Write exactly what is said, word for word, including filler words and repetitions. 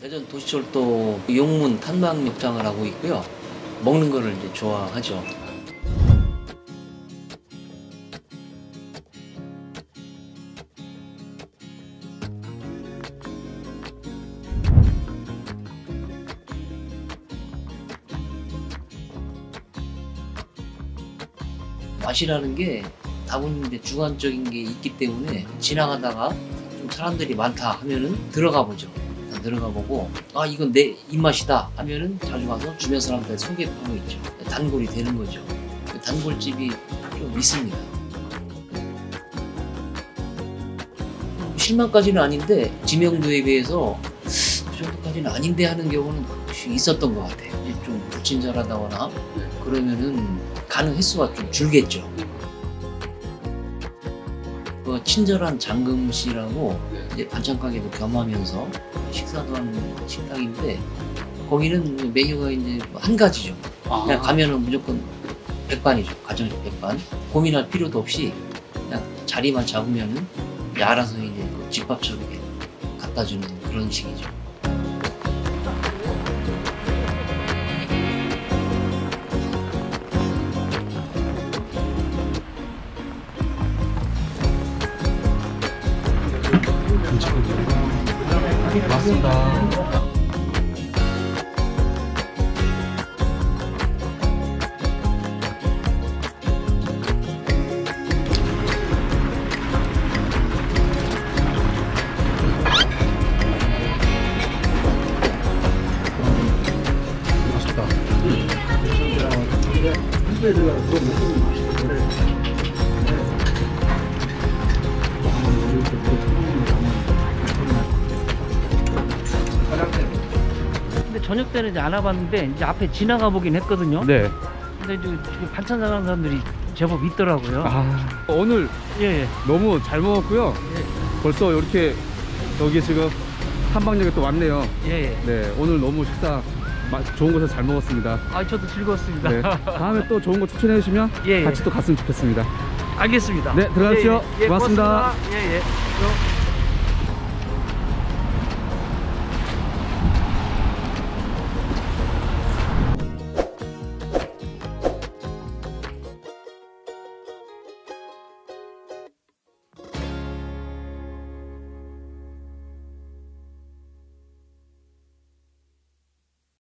대전 도시철도 용문 탐방역장을 하고 있고요. 먹는 거를 이제 좋아하죠. 맛이라는 게 다분히 주관적인 게 있기 때문에 지나가다가 좀 사람들이 많다 하면은 들어가 보죠. 들어가 보고 아 이건 내 입맛이다 하면은 자주 가서 주변 사람들 소개하고 있죠. 단골이 되는 거죠. 단골집이 좀 있습니다. 실망까지는 아닌데 지명도에 비해서 그 정도까지는 아닌데 하는 경우는 있었던 것 같아요. 이제 좀 불친절하다거나 그러면은 가는 횟수가 좀 줄겠죠. 그 친절한 장금씨라고 이제 반찬 가게도 겸하면서 식사도 하는 식당인데 거기는 메뉴가 이제 한 가지죠. 아. 그냥 가면은 무조건 백반이죠. 가정식 백반. 고민할 필요도 없이 그냥 자리만 잡으면은 이제 알아서 이제 그 집밥처럼 이렇게 갖다 주는 그런 식이죠. 맞습니다. 맛있다. 근데 저녁 때는 이제 안 와봤는데 이제 앞에 지나가 보긴 했거든요. 네. 근데 이제 지금 반찬 사는 사람들이 제법 있더라고요. 아, 오늘 예, 예. 너무 잘 먹었고요. 예. 벌써 이렇게 여기 지금 탐방역에 또 왔네요. 예, 예. 네, 오늘 너무 식사 마- 좋은 곳에서 잘 먹었습니다. 아, 저도 즐거웠습니다. 네. 다음에 또 좋은 거 추천해 주시면 예, 예. 같이 또 갔으면 좋겠습니다. 알겠습니다. 네, 들어가십시오. 예, 예. 예, 고맙습니다. 고맙습니다. 예, 예.